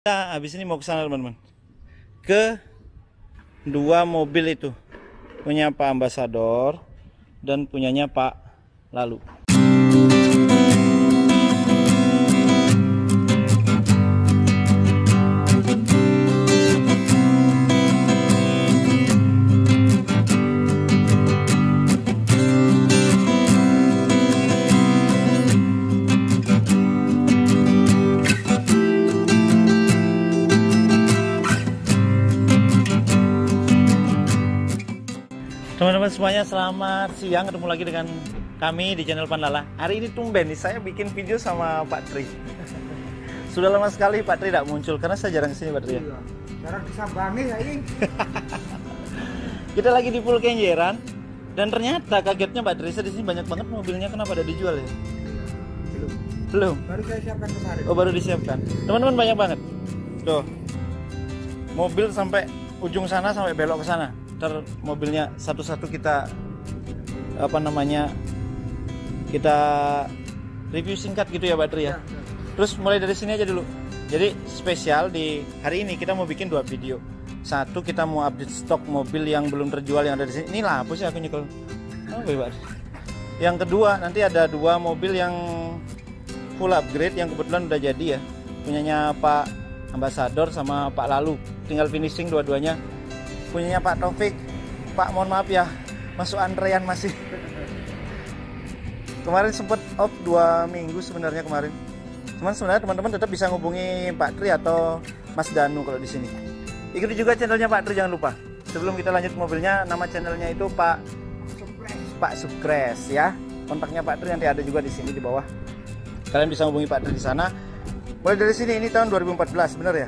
Kita habis ini mau ke sana teman-teman, ke dua mobil itu, punya Pak Ambasador dan punyanya Pak Lalu. Teman-teman semuanya, selamat siang. Ketemu lagi dengan kami di channel Panlala. Hari ini tumben nih saya bikin video sama Pak Tri. Sudah lama sekali Pak Tri tidak muncul karena saya jarang kesini Pak Tri ya. Jarang disambangi ya ini. Kita lagi di Full Kenjeran dan ternyata kagetnya Pak Tri, di sini banyak banget mobilnya. Kenapa ada dijual ya? Belum. Baru saya siapkan kemarin. Oh, baru disiapkan. Teman-teman banyak banget. Tuh. Mobil sampai ujung sana, sampai belok ke sana. Ntar mobilnya satu-satu kita kita review singkat gitu ya Pak Tri ya. Terus mulai dari sini aja dulu. Jadi spesial di hari ini kita mau bikin dua video. Satu, kita mau update stok mobil yang belum terjual yang ada di sini. Ini lah apa sih aku nyekel. Pak. Yang kedua, nanti ada dua mobil yang full upgrade yang kebetulan udah jadi ya. Punyanya Pak Ambasador sama Pak Lalu. Tinggal finishing dua-duanya. Punyanya Pak Taufik. Pak, mohon maaf ya, masuk antrean masih. Kemarin sempat off 2 minggu sebenarnya kemarin. Cuman sebenarnya teman-teman tetap bisa ngubungi Pak Tri atau Mas Danu kalau di sini. Ikuti juga channelnya Pak Tri, jangan lupa. Sebelum kita lanjut mobilnya, nama channelnya itu Pak Sukres ya. Kontaknya Pak Tri nanti ada juga di sini di bawah. Kalian bisa ngubungi Pak Tri di sana. Mulai dari sini, ini tahun 2014, benar ya?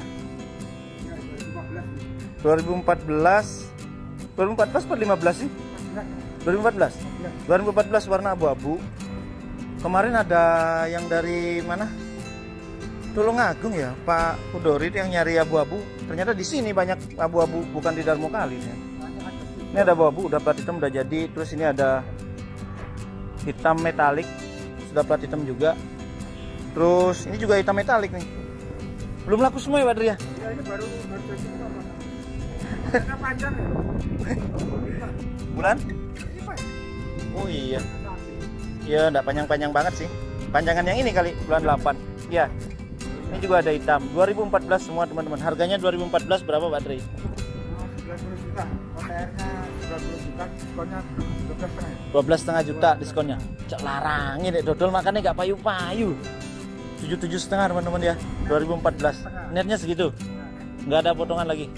2014 atau 15 sih? 2014 warna abu-abu. Kemarin ada yang dari mana? Tulungagung ya, Pak Udori yang nyari abu-abu. Ternyata di sini banyak abu-abu, bukan di Darmo Kali ya. Ini ada abu-abu, udah plat hitam udah jadi. Terus ini ada hitam metalik, sudah plat hitam juga. Terus ini juga hitam metalik nih. Belum laku semua ya Pak Tri ya? Ya, ini baru jadi karena panjang ya. Bulan? Oh iya. Ya enggak panjang-panjang banget sih. Panjangan yang ini kali, bulan 8. Ya. Ini juga ada hitam. 2014 semua teman-teman. Harganya 2014 berapa Pak Tri? 90 juta. OTR-nya 90 juta, diskonnya 12,5 juta diskonnya. Cak larangin deh dodol, makannya enggak payu-payu. 77,5 teman-teman ya. 2014. Netnya segitu. Enggak ada potongan lagi.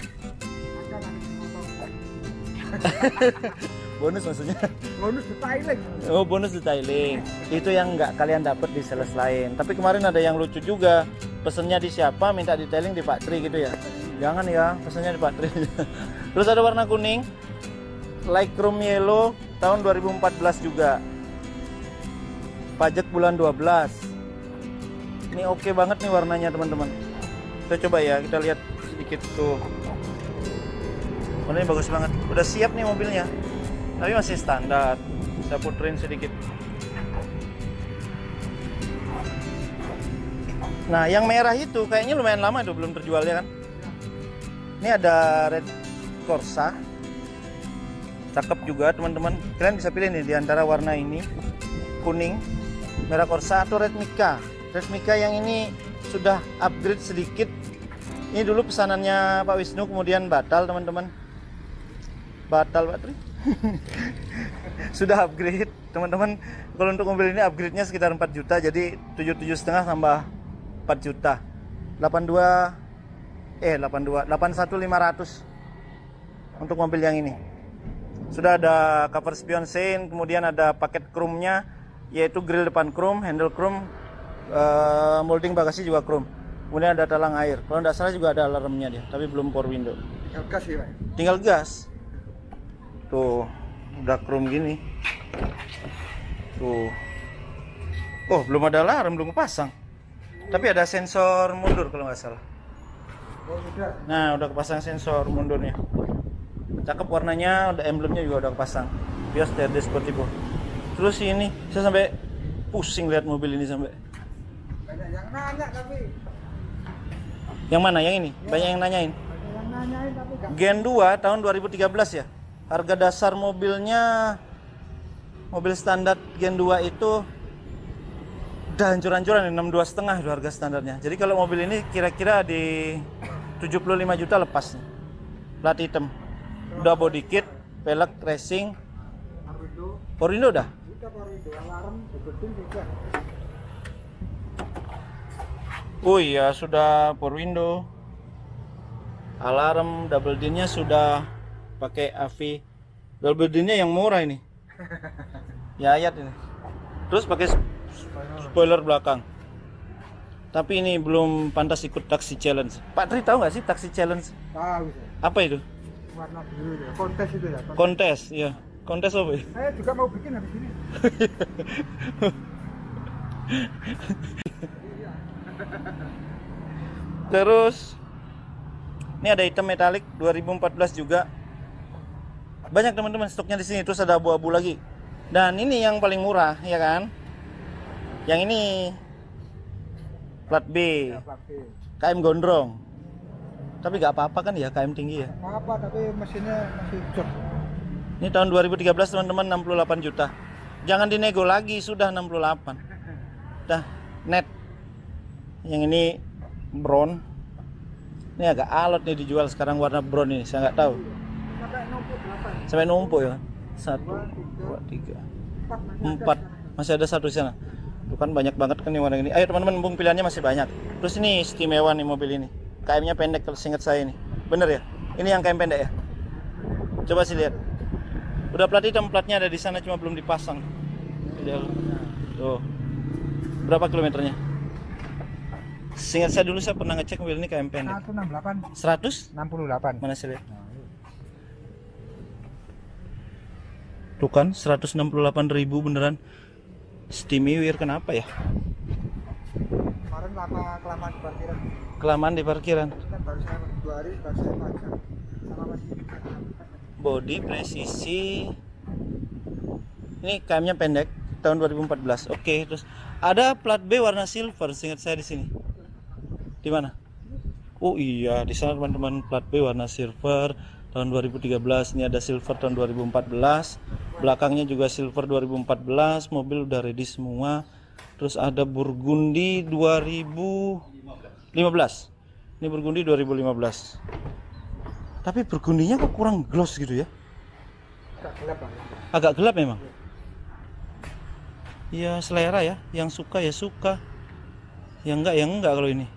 Bonus maksudnya? Bonus detailing. Oh, bonus detailing. Itu yang nggak kalian dapat di sales lain. Tapi kemarin ada yang lucu juga. Pesennya di siapa, minta detailing di Pak Tri gitu ya. Jangan ya, pesennya di Pak Tri. Terus ada warna kuning, light chrome yellow, tahun 2014 juga. Pajak bulan 12. Ini oke banget nih warnanya teman-teman. Kita coba ya, kita lihat sedikit tuh. Warnanya bagus banget. Udah siap nih mobilnya. Tapi masih standar. Saya puterin sedikit. Nah, yang merah itu kayaknya lumayan lama itu belum terjual ya kan? Ini ada red Corsa. Cakep juga teman-teman. Kalian bisa pilih nih di antara warna ini. Kuning, merah Corsa atau red Mika. Red Mika yang ini sudah upgrade sedikit. Ini dulu pesanannya Pak Wisnu kemudian batal teman-teman. Batal Pak Tri. Sudah upgrade teman-teman. Kalau untuk mobil ini upgrade-nya sekitar 4 juta, jadi 77,5 tambah 4 juta 81.500 untuk mobil yang ini. Sudah ada cover spion sein, kemudian ada paket chrome-nya, yaitu grill depan chrome, handle chrome, molding bagasi juga chrome. Kemudian ada talang air. Kalau tidak salah juga ada alarmnya dia, tapi belum power window. Tinggal gas ya Pak. Tinggal gas. Tuh, udah chrome gini. Tuh. Oh, belum ada alarm, belum kepasang. Tapi ada sensor mundur kalau nggak salah. Oh, sudah. Nah, udah kepasang sensor mundurnya. Cakep warnanya, udah emblemnya juga udah kepasang. Bias TRD Sportivo. Terus ini, saya sampai pusing lihat mobil ini sampai. Banyak yang nanya tapi Yang mana? Yang ini? Ya. Banyak yang nanyain. Ada yang nanyain tapi nggak. Gen 2 tahun 2013 ya. Harga dasar mobilnya, mobil standar Gen 2 itu udah hancur-hancuran, 62,5 itu harga standarnya. Jadi kalau mobil ini kira-kira di 75 juta lepas nih. Plat hitam. Udah body kit, pelek, racing. Power window udah? Udah power window, alarm, debutin juga. Oh iya, sudah power window. Alarm, double din-nya sudah pakai AV. Double din-nya yang murah ini. Ya ayat ini. Terus pakai spoiler belakang. Tapi ini belum pantas ikut taksi challenge. Pak Tri tahu nggak sih taksi challenge? Tahu saya. Apa itu? Warna biru ya. Kontes itu ya. Kontes, ya. Kontes apa ya? Saya juga mau bikin habis ini. Terus ini ada hitam metalik 2014 juga. Banyak teman-teman stoknya di sini. Terus ada abu-abu lagi. Dan ini yang paling murah, ya kan? Yang ini plat B, Ya, plat B. KM gondrong. Tapi nggak apa-apa kan ya, KM tinggi ya. Apa tapi mesinnya masih jok. Ini tahun 2013 teman-teman, 68 juta. Jangan dinego lagi, sudah 68. Dah net. Yang ini brown. Ini agak alot nih dijual sekarang warna brown ini, saya nggak tahu. Sampai numpuk 8. Sampai numpuk ya. 1, 2, 3, 4. Masih ada satu di sana. Bukan banyak banget kan nih warna ini. Ayo teman-teman, mumpung pilihannya masih banyak. Terus ini istimewa nih mobil ini. KM-nya pendek kalau seingat saya ini. Bener ya? Ini yang KM pendek ya? Coba sih lihat. Udah plat hitam, platnya ada di sana cuma belum dipasang. Tuh. Berapa kilometernya? Seingat saya dulu saya pernah ngecek mobil ini KM pendek. 168. 100? 68. Mana saya lihat? Tuh kan 168.000 beneran. Steamier kenapa ya? Kemarin kelamaan di parkiran. Kelamaan di parkiran. Kan baru saya 2 hari baru saya pajak. Sama masih. Body presisi. Ini KM-nya pendek tahun 2014. Oke, terus ada plat B warna silver seingat saya di sini. Di mana? Oh iya, di sana teman-teman, plat B warna silver tahun 2013. Ini ada silver tahun 2014. Belakangnya juga silver 2014. Mobil udah ready semua. Terus ada Burgundy 2015. Ini Burgundy 2015. Tapi Burgundinya kok kurang gloss gitu ya? Agak gelap Pak. Agak gelap memang. Ya selera ya. Yang suka ya suka. Yang enggak kalau ini.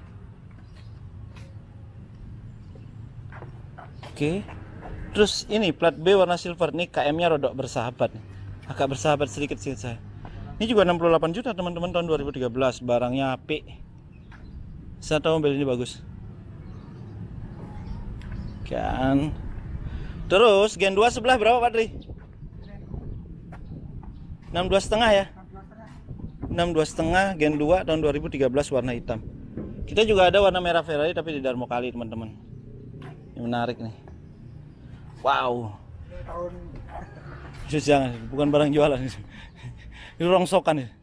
Oke. Terus ini plat B warna silver nih, KM-nya rodok bersahabat nih. Agak bersahabat sedikit sih saya. Ini juga 68 juta teman-teman tahun 2013. Barangnya apik. Saya tahu mobil ini bagus. Kan. Terus Gen 2 sebelah berapa Pak Tri? 62,5 ya? 62,5 Gen 2 tahun 2013 warna hitam. Kita juga ada warna merah Ferrari tapi di Darmo Kali teman-teman. Ini menarik nih. Wow. Ini tahun Jangan, bukan barang jualan. Ini rongsokan ya.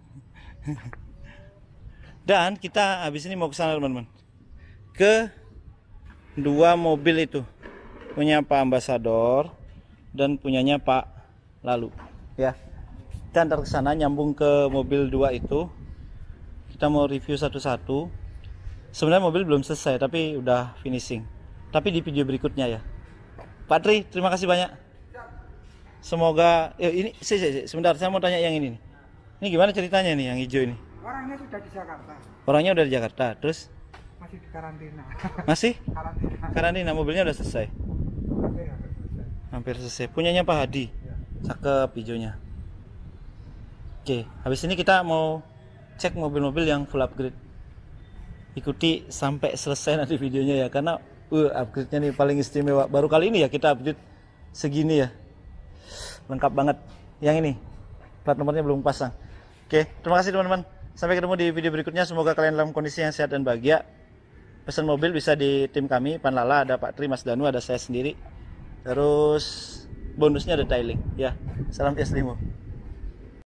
Dan kita habis ini mau ke sana teman-teman. Ke dua mobil itu. Punya Pak Ambasador dan punyanya Pak Lalu. Ya. Kita antar ke sana nyambung ke mobil dua itu. Kita mau review satu-satu. Sebenarnya mobil belum selesai tapi udah finishing. Tapi di video berikutnya ya. Pak Tri, terima kasih banyak. Semoga ini sebentar saya mau tanya yang ini nih. Ini gimana ceritanya nih yang hijau ini? orangnya sudah di Jakarta. Orangnya udah di Jakarta, terus Masih di karantina. masih? Karantina. Karantina, mobilnya udah selesai. Hampir selesai. Punyanya Pak Hadi. Cakep hijaunya. Oke, habis ini kita mau cek mobil-mobil yang full upgrade. Ikuti sampai selesai nanti videonya ya, karena upgrade-nya nih paling istimewa. Baru kali ini ya kita update segini ya. Lengkap banget. Yang ini plat nomornya belum pasang. Oke, terima kasih teman-teman. Sampai ketemu di video berikutnya. Semoga kalian dalam kondisi yang sehat dan bahagia. Pesan mobil bisa di tim kami, Panlala, ada Pak Tri, Mas Danu, ada saya sendiri. Terus bonusnya ada tiling ya. Salam PS5.